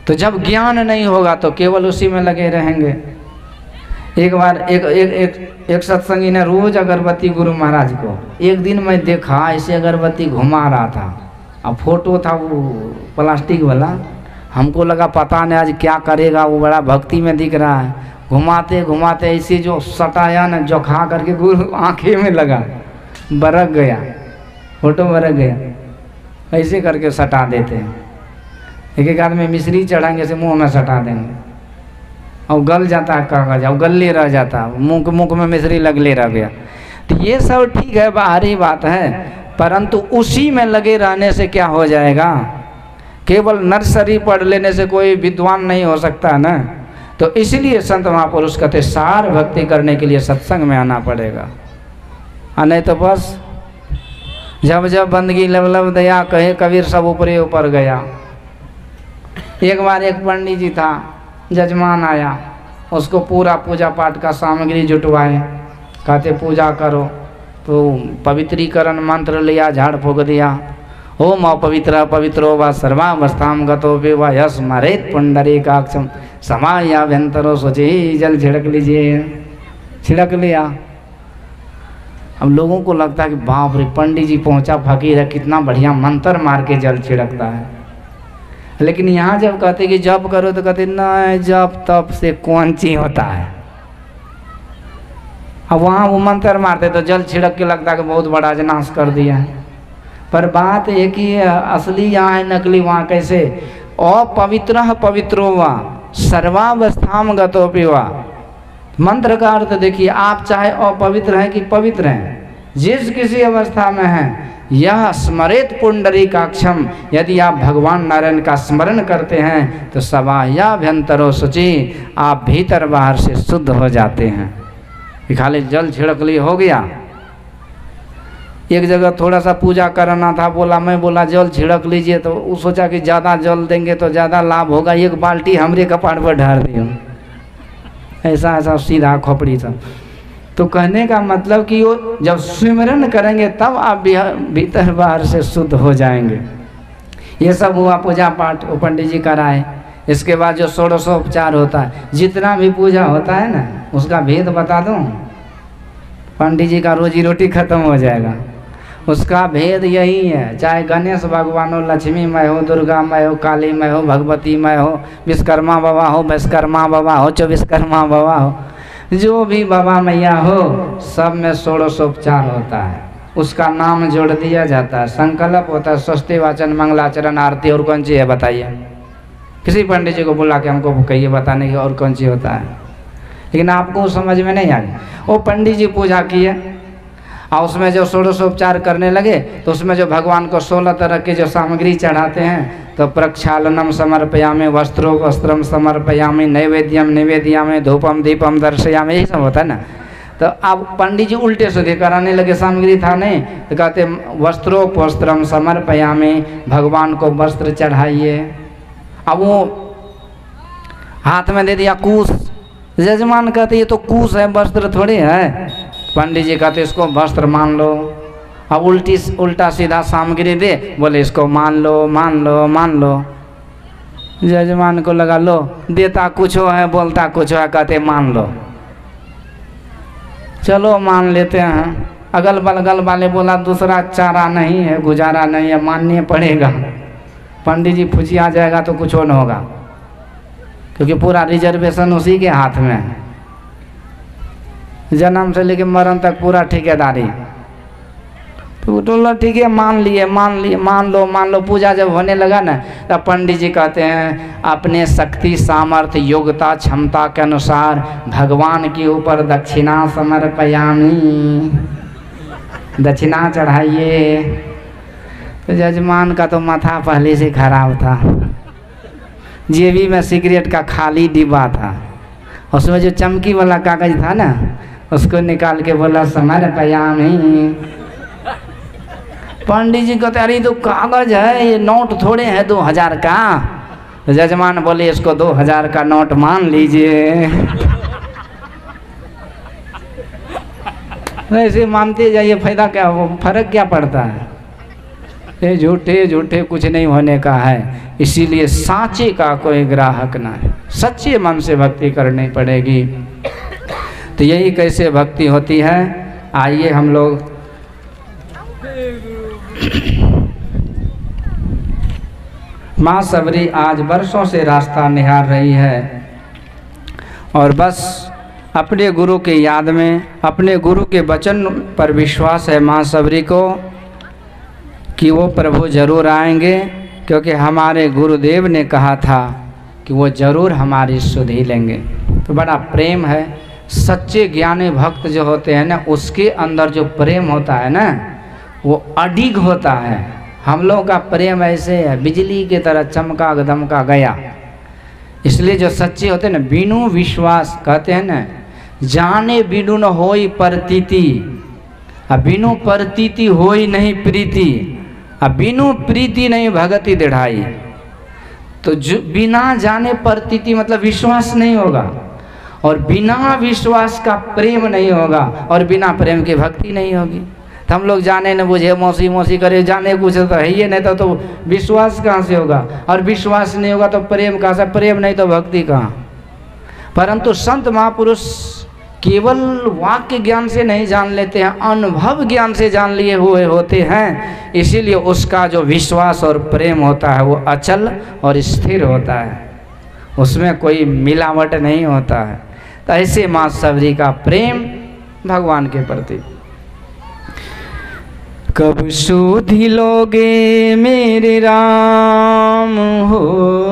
तो जब ज्ञान नहीं होगा तो केवल उसी में लगे रहेंगे। एक बार एक एक एक एक सत्संगी ने रोज अगरबत्ती गुरु महाराज को, एक दिन मैं देखा ऐसे अगरबत्ती घुमा रहा था, अब फोटो था वो प्लास्टिक वाला, हमको लगा पता नहीं आज क्या करेगा, वो बड़ा भक्ति में दिख रहा है। घुमाते घुमाते ऐसे जो सटाया न जोखा करके गुरु आँखें में लगा, बरक गया, फोटो बरक गया। ऐसे करके सटा देते हैं। एक एक आदमी मिश्री चढ़ाएंगे से मुंह में सटा देंगे और गल जाता है कागज, और गले रह जाता है, मुँह के मुँह में मिश्री लगले रह गया। तो ये सब ठीक है, बाहरी बात है, परंतु उसी में लगे रहने से क्या हो जाएगा? केवल नर्सरी पढ़ लेने से कोई विद्वान नहीं हो सकता ना। तो इसलिए संत महापुरुष कहते सार भक्ति करने के लिए सत्संग में आना पड़ेगा, और नहीं तो बस जब जब बंदगी लब लब दया कहे कबीर सब ऊपरे ऊपर गया। एक बार एक पंडित जी था, जजमान आया, उसको पूरा पूजा पाठ का सामग्री जुटवाए, कहते पूजा करो, तो पवित्रीकरण मंत्र लिया, झाड़ फूक दिया, ओम अपवित्र पवित्रो व सर्वावस्थाम गतो व यश मरेत पुंडरीकाक्षम समायाभ्यंतरो सोचे, जल छिड़क लीजिए। छिड़क लिया। अब लोगों को लगता है कि बाप रे पंडित जी पहुंचा, फकीर है, कितना बढ़िया मंत्र मार के जल छिड़कता है। लेकिन यहाँ जब कहते कि जप करो तो कहते नहीं, जप तप से कौन चीज होता है। अब वहाँ वो मंत्र मारते तो जल छिड़क के लगता है कि बहुत बड़ा अजनाश कर दिया है। पर बात एक ही है, असली यहाँ है, नकली वहाँ कैसे? अपवित्र पवित्रो वा सर्वावस्थाम गतोपि वा। मंत्र का अर्थ देखिए, आप चाहे अपवित्र हैं कि पवित्र हैं, जिस किसी अवस्था में हैं, यह स्मरेत पुंडरीकाक्षम, यदि आप भगवान नारायण का स्मरण करते हैं तो सवायाभ्यंतरो शुचि, आप भीतर बाहर से शुद्ध हो जाते हैं। खाली जल छिड़क लिए हो गया। एक जगह थोड़ा सा पूजा कराना था, बोला मैं बोला जल छिड़क लीजिए, तो वो सोचा कि ज़्यादा जल देंगे तो ज़्यादा लाभ होगा, एक बाल्टी हमरे कपाट पर ढार दियो, ऐसा ऐसा सीधा खोपड़ी सब। तो कहने का मतलब कि वो जब स्मरण करेंगे तब आप भीतर बाहर से शुद्ध हो जाएंगे। ये सब हुआ पूजा पाठ, वो पंडित जी कराए। इसके बाद जो षोडशोपचार होता है, जितना भी पूजा होता है ना, उसका भेद बता दूं, पंडित जी का रोजी रोटी खत्म हो जाएगा। उसका भेद यही है, चाहे गणेश भगवान हो, लक्ष्मी मय हो, दुर्गा मय हो, काली मय हो, भगवती मय हो, विश्वकर्मा बाबा हो, विश्वकर्मा बाबा हो, चो विश्वकर्मा बाबा हो, जो भी बाबा मैया हो, सब में षोडशोपचार होता है। उसका नाम जोड़ दिया जाता है, संकल्प होता है, स्वस्ति वाचन मंगलाचरण आरती। और कौन सी है बताइए? किसी पंडित जी को बुला के हमको कहिए बताने की और कौन सी होता है। लेकिन आपको समझ में नहीं आई। वो पंडित जी पूजा किए और उसमें जो षोडशोपचार करने लगे तो उसमें जो भगवान को सोलह तरह की जो सामग्री चढ़ाते हैं, तो प्रक्षालनम समर्पयामि, वस्त्रो वस्त्रम समर्पयामि, नैवेद्यम निवेदयामि, धूपम दीपम दर्शयामि, यही सब होता है ना। तो अब पंडित जी उल्टे सीधे कराने लगे, सामग्री था नहीं, तो कहते वस्त्रो वस्त्रम समर्पयामि, भगवान को वस्त्र चढ़ाइए। अब वो हाथ में दे दिया कुश, यजमान कहते ये तो कुश है, वस्त्र थोड़ी है। पंडित जी कहते इसको वस्त्र मान लो। अब उल्टी उल्टा सीधा सामग्री दे, बोले इसको मान लो मान लो मान लो। यजमान को लगा लो, देता कुछ है बोलता कुछ है, कहते मान लो। चलो मान लेते हैं। अगल बगल वाले बोला दूसरा चारा नहीं है, गुजारा नहीं है, मानने पड़ेगा। पंडित जी फुसिया जाएगा तो कुछ न होगा, क्योंकि पूरा रिजर्वेशन उसी के हाथ में है, जन्म से लेके मरण तक पूरा ठेकेदारी। तो बोला ठीक है मान लिए मान लिए मान लो मान लो। पूजा जब होने लगा ना, तब पंडित जी कहते हैं अपने शक्ति सामर्थ्य योग्यता क्षमता के अनुसार भगवान के ऊपर दक्षिणा समर्पयामि, दक्षिणा चढ़ाइए। तो यजमान का तो माथा पहले से खराब था, जेबी में सिगरेट का खाली डिब्बा था, उसमें जो चमकी वाला कागज था ना, उसको निकाल के बोला समर्पयामि। पंडित जी कहते अरे तो कागज है, ये नोट थोड़े है दो हजार का। तो यजमान बोले इसको दो हजार का नोट मान लीजिए। वैसे मानते जाइए, फायदा क्या, वो फर्क क्या पड़ता है। ये झूठे झूठे कुछ नहीं होने का है। इसीलिए साचे का कोई ग्राहक ना है, सच्चे मन से भक्ति करनी पड़ेगी। तो यही कैसे भक्ति होती है, आइए हम लोग माँ सबरी आज वर्षों से रास्ता निहार रही है और बस अपने गुरु की याद में, अपने गुरु के वचन पर विश्वास है माँ सबरी को कि वो प्रभु जरूर आएंगे, क्योंकि हमारे गुरुदेव ने कहा था कि वो जरूर हमारी सुधि लेंगे। तो बड़ा प्रेम है। सच्चे ज्ञानी भक्त जो होते हैं ना, उसके अंदर जो प्रेम होता है ना, वो अडिग होता है। हम लोगों का प्रेम ऐसे है, बिजली की तरह चमका दमका गया। इसलिए जो सच्चे होते हैं ना, बिनु विश्वास कहते हैं ना, जाने बिनु न होई प्रतीति, अब बिनु प्रतीति होई नहीं प्रीति, अब बिनु प्रीति नहीं भगति दृढ़ाई। तो जो बिना जाने प्रतीति मतलब विश्वास नहीं होगा, और बिना विश्वास का प्रेम नहीं होगा, और बिना प्रेम की भक्ति नहीं होगी। तो हम लोग जाने न बुझे मौसी मौसी करे, जाने कुछ तो है ही नहीं, तो, तो विश्वास कहाँ से होगा, और विश्वास नहीं होगा तो प्रेम कहाँ से, प्रेम नहीं तो भक्ति कहाँ। परंतु संत महापुरुष केवल वाक्य ज्ञान से नहीं जान लेते हैं, अनुभव ज्ञान से जान लिए हुए होते हैं। इसीलिए उसका जो विश्वास और प्रेम होता है वो अचल और स्थिर होता है, उसमें कोई मिलावट नहीं होता है। तो ऐसे माँ सबरी का प्रेम भगवान के प्रति। कब सुधि लोगे मेरे राम हो,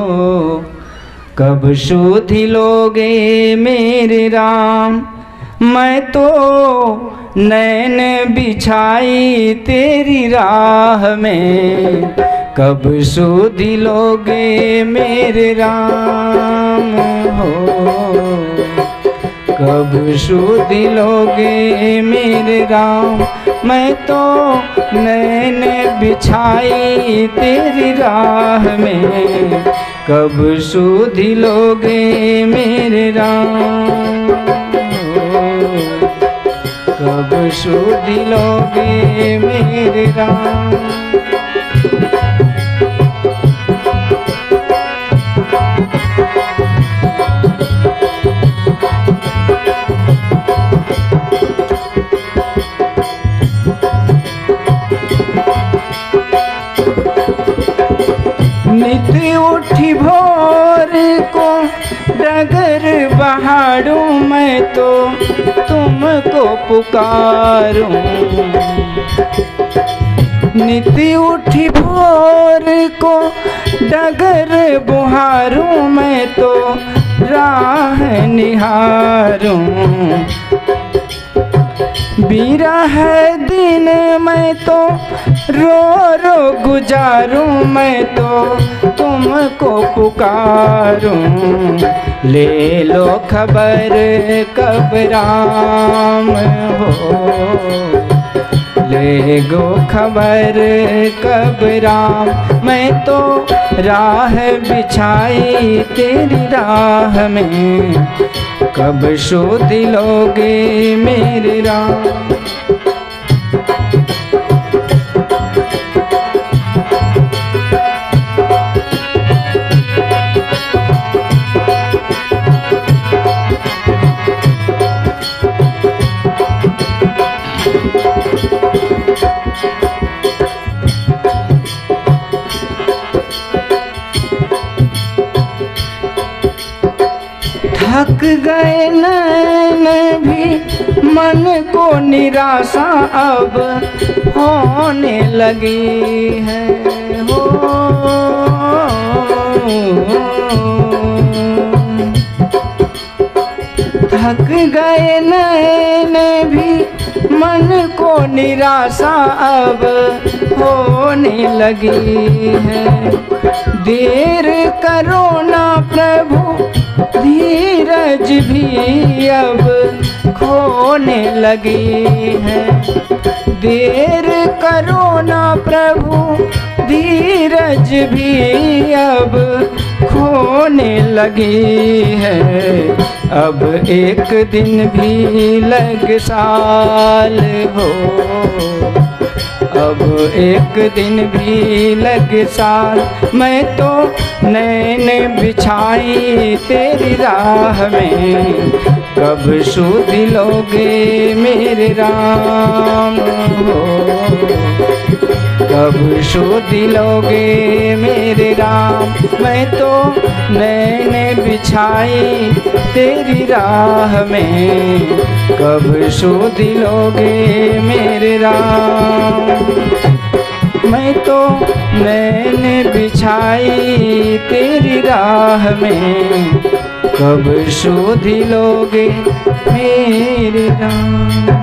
कब सुधि लोगे मेरे राम, मैं तो नैन बिछाई तेरी राह में, कब सुधि लोगे मेरे राम हो, कब सुधि लोगे मेरे राम, मैं तो नैन बिछाई तेरी राह में, कब सुधि लोगे मेरे राम, कब सुधि लोगे मेरे राम। नित उठी भोर को डगर बहारूं, मैं तो तुमको पुकारूं, नित उठी भोर को डगर बहारूं, मैं तो राह निहारूं, बिरह दिन मैं तो रो रो गुजारूं, मैं तो तुमको पुकारूं, ले लो खबर कब राम हो, ले गो खबर कब राम, मैं तो राह बिछाई तेरी राह में, कब सुधि लोगे मेरे राम। थक गए नैन भी मन को निराशा अब होने लगी है हो, थक गए नैन भी मन को निराशा अब होने लगी है, देर करो ना प्रभु धीरज भी अब खोने लगी है, देर करो ना प्रभु धीरज भी अब खोने लगी है, अब एक दिन भी लग साल हो, अब एक दिन भी लग साल, मैं तो नैन बिछाई तेरी राह में, कब सुध लोगे मेरे राम हो, कब सुध लोगे मेरे राम। मैं तो नैन बिछाई तेरी राह में, कब सुध लोगे मेरे राम। मैं तो नैन बिछाई तेरी राह में, कब सुध लोगे मेरे राम।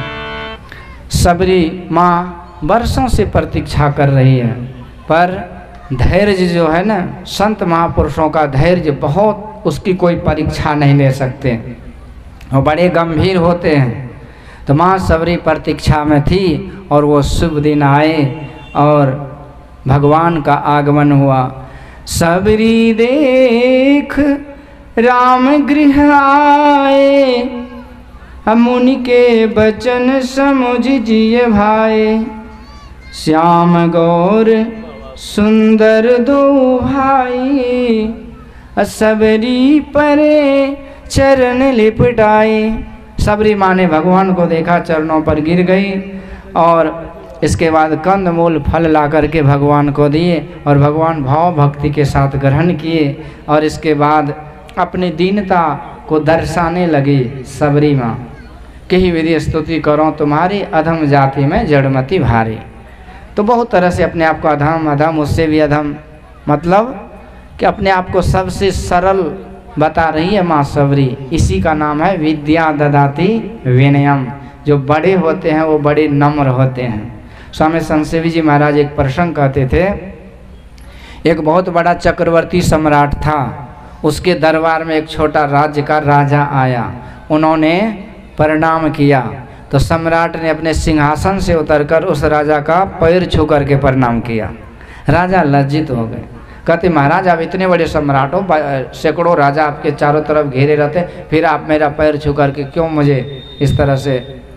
सबरी माँ वर्षों से प्रतीक्षा कर रही है, पर धैर्य जो है ना, संत महापुरुषों का धैर्य बहुत, उसकी कोई परीक्षा नहीं ले सकते, वो बड़े गंभीर होते हैं। तो माँ सबरी प्रतीक्षा में थी और वो शुभ दिन आए और भगवान का आगमन हुआ। सबरी देख राम गृह आए, मुनि के बचन समुझ जिय भाई, श्याम गौर सुंदर दो भाई, सबरी परे चरण लिपटाए। सबरी माँ ने भगवान को देखा, चरणों पर गिर गई और इसके बाद कंद मूल फल ला करके भगवान को दिए और भगवान भाव भक्ति के साथ ग्रहण किए और इसके बाद अपनी दीनता को दर्शाने लगी। सबरी माँ कही विधि स्तुति करो तुम्हारी, अधम जाति में जड़मति भारी। तो बहुत तरह से अपने आप को अधम अधम उससे भी अधम, मतलब कि अपने आप को सबसे सरल बता रही है माँ सबरी। इसी का नाम है विद्या ददाति विनयम। जो बड़े होते हैं वो बड़े नम्र होते हैं। स्वामी संतसेवी जी महाराज एक प्रसंग कहते थे, एक बहुत बड़ा चक्रवर्ती सम्राट था, उसके दरबार में एक छोटा राज्य का राजा आया। उन्होंने प्रणाम किया तो सम्राट ने अपने सिंहासन से उतरकर उस राजा का पैर छू करके प्रणाम किया। राजा लज्जित हो गए, कहते महाराज आप इतने बड़े सम्राट हो, सैकड़ों राजा आपके चारों तरफ घेरे रहते, फिर आप मेरा पैर छू करके क्यों मुझे इस तरह से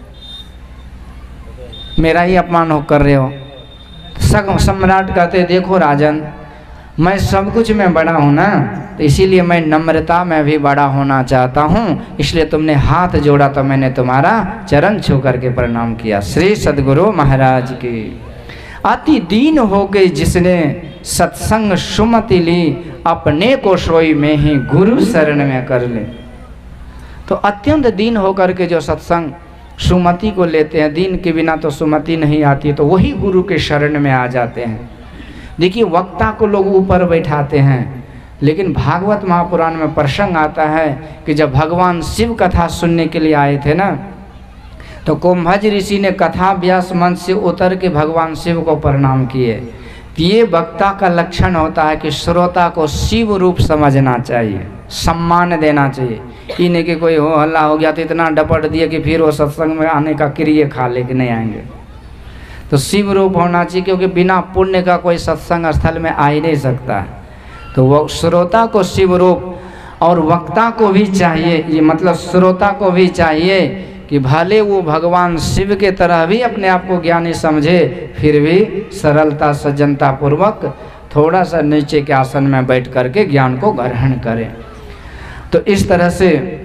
मेरा ही अपमान हो कर रहे हो। सग सम्राट कहते देखो राजन, मैं सब कुछ में बड़ा हूँ ना, तो इसीलिए मैं नम्रता में भी बड़ा होना चाहता हूँ, इसलिए तुमने हाथ जोड़ा तो मैंने तुम्हारा चरण छू करके प्रणाम किया। श्री सद्गुरु महाराज की। अति दीन हो गई जिसने सत्संग सुमति ली, अपने को सोई में ही गुरु शरण में कर ले। तो अत्यंत दीन होकर के जो सत्संग सुमति को लेते हैं, दीन के बिना तो सुमति नहीं आती, तो वही गुरु के शरण में आ जाते हैं। देखिए वक्ता को लोग ऊपर बैठाते हैं, लेकिन भागवत महापुराण में प्रसंग आता है कि जब भगवान शिव कथा सुनने के लिए आए थे ना, तो कुंभज ऋषि ने कथा व्यास मंच से उतर के भगवान शिव को प्रणाम किए। ये वक्ता का लक्षण होता है कि श्रोता को शिव रूप समझना चाहिए, सम्मान देना चाहिए। ये नहीं कि कोई हो हल्ला हो गया तो इतना डपट दिए कि फिर वो सत्संग में आने का क्रिय खा ले कि नहीं आएंगे। तो शिव रूप होना चाहिए, क्योंकि बिना पुण्य का कोई सत्संग स्थल में आ ही नहीं सकता है। तो वो श्रोता को शिव रूप और वक्ता को भी चाहिए, ये मतलब श्रोता को भी चाहिए कि भले वो भगवान शिव के तरह भी अपने आप को ज्ञानी समझे, फिर भी सरलता सज्जनता पूर्वक थोड़ा सा नीचे के आसन में बैठ करके ज्ञान को ग्रहण करें। तो इस तरह से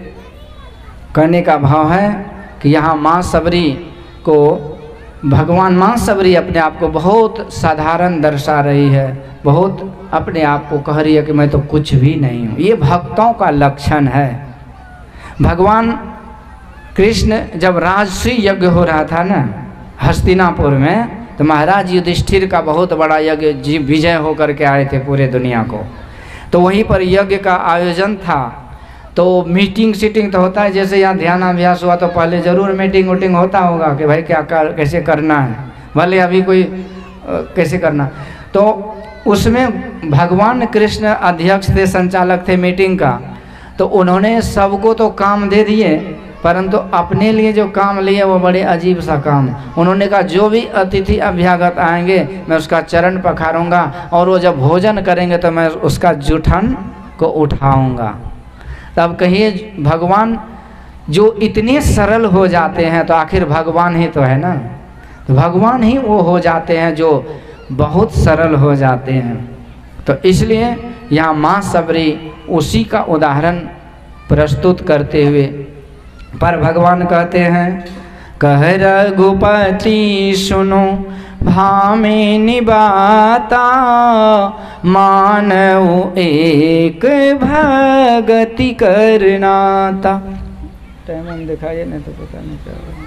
कहने का भाव है कि यहाँ माँ सबरी को भगवान माँ सबरी अपने आप को बहुत साधारण दर्शा रही है, बहुत अपने आप को कह रही है कि मैं तो कुछ भी नहीं हूँ। ये भक्तों का लक्षण है। भगवान कृष्ण जब राजसूय यज्ञ हो रहा था ना हस्तिनापुर में, तो महाराज युधिष्ठिर का बहुत बड़ा यज्ञ जी विजय होकर के आए थे पूरे दुनिया को। तो वहीं पर यज्ञ का आयोजन था। तो मीटिंग सीटिंग तो होता है, जैसे यहाँ ध्यानाभ्यास हुआ तो पहले ज़रूर मीटिंग वोटिंग होता होगा कि भाई क्या कर, कैसे करना है, भले अभी कोई आ, कैसे करना। तो उसमें भगवान कृष्ण अध्यक्ष थे, संचालक थे मीटिंग का। तो उन्होंने सबको तो काम दे दिए, परंतु अपने लिए जो काम लिए वो बड़े अजीब सा काम। उन्होंने कहा जो भी अतिथि अभ्यागत आएंगे मैं उसका चरण पखारूंगा, और वो जब भोजन करेंगे तो मैं उसका जूठन को उठाऊंगा। तब कहिए भगवान जो इतने सरल हो जाते हैं तो आखिर भगवान ही तो है ना। तो भगवान ही वो हो जाते हैं जो बहुत सरल हो जाते हैं। तो इसलिए यहाँ माँ सबरी उसी का उदाहरण प्रस्तुत करते हुए पर भगवान कहते हैं, कह रघुपति सुनो भामिनी बाता, मानव एक भगति करनाता। टाइम हम दिखाइए नहीं तो पता नहीं क्या होगा।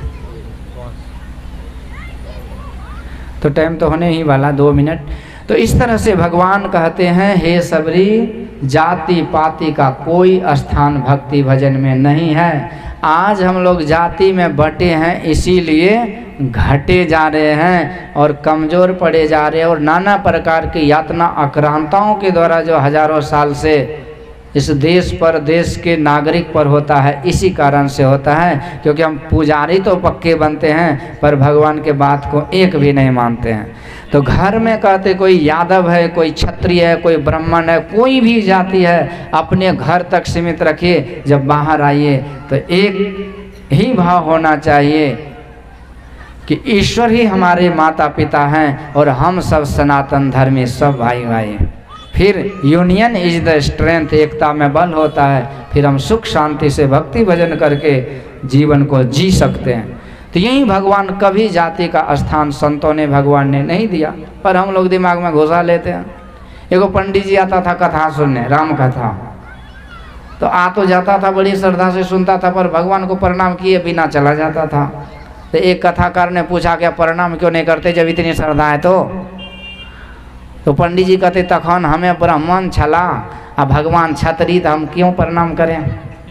तो टाइम तो होने ही वाला, दो मिनट। तो इस तरह से भगवान कहते हैं, हे सबरी, जाति पाति का कोई स्थान भक्ति भजन में नहीं है। आज हम लोग जाति में बटे हैं, इसीलिए घटे जा रहे हैं और कमज़ोर पड़े जा रहे हैं, और नाना प्रकार की यातना आक्रांताओं के द्वारा जो हजारों साल से इस देश पर, देश के नागरिक पर होता है, इसी कारण से होता है। क्योंकि हम पुजारी तो पक्के बनते हैं पर भगवान के बात को एक भी नहीं मानते हैं। तो घर में कहते कोई यादव है, कोई क्षत्रिय है, कोई ब्राह्मण है, कोई भी जाति है, अपने घर तक सीमित रखिए। जब बाहर आइए तो एक ही भाव होना चाहिए कि ईश्वर ही हमारे माता पिता हैं और हम सब सनातन धर्मी, सब भाई भाई। फिर यूनियन इज द स्ट्रेंथ, एकता में बल होता है। फिर हम सुख शांति से भक्ति भजन करके जीवन को जी सकते हैं। तो यही भगवान, कभी जाति का स्थान संतों ने, भगवान ने नहीं दिया, पर हम लोग दिमाग में घुसा लेते हैं। एगो पंडित जी आता था कथा सुनने, राम कथा, तो आ तो जाता था, बड़ी श्रद्धा से सुनता था, पर भगवान को प्रणाम किए बिना चला जाता था। तो एक कथाकार ने पूछा, क्या प्रणाम क्यों नहीं करते जब इतनी श्रद्धा है? तो तो पंडित जी कहते, तखन हमें ब्राह्मण छला आ भगवान छतरी, तो हम क्यों प्रणाम करें?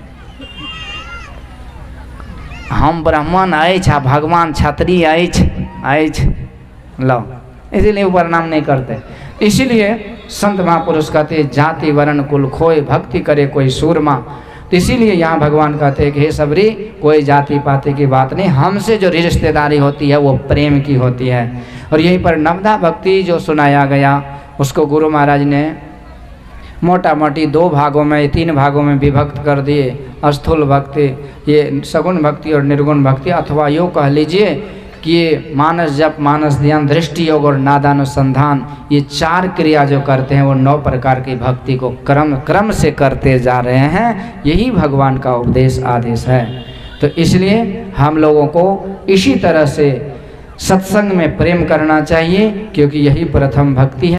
हम ब्राह्मण अछि आ भगवान छतरी अछि अछि लो, इसीलिए वो प्रणाम नहीं करते। इसीलिए संत महापुरुष कहते, जाति वर्ण कुल खोए, भक्ति करे कोई सूरमा। तो इसीलिए यहाँ भगवान कहते हैं कि हे सबरी, कोई जाति पाति की बात नहीं, हमसे जो रिश्तेदारी होती है वो प्रेम की होती है। और यहीं पर नवधा भक्ति जो सुनाया गया, उसको गुरु महाराज ने मोटा मोटी दो भागों में, तीन भागों में विभक्त कर दिए। स्थूल भक्ति, ये सगुण भक्ति और निर्गुण भक्ति, अथवा यूँ कह लीजिए कि ये मानस जप, मानस ध्यान, दृष्टि योग और नादानुसंधान, ये चार क्रिया जो करते हैं वो नौ प्रकार की भक्ति को क्रम क्रम से करते जा रहे हैं। यही भगवान का उपदेश आदेश है। तो इसलिए हम लोगों को इसी तरह से सत्संग में प्रेम करना चाहिए, क्योंकि यही प्रथम भक्ति है।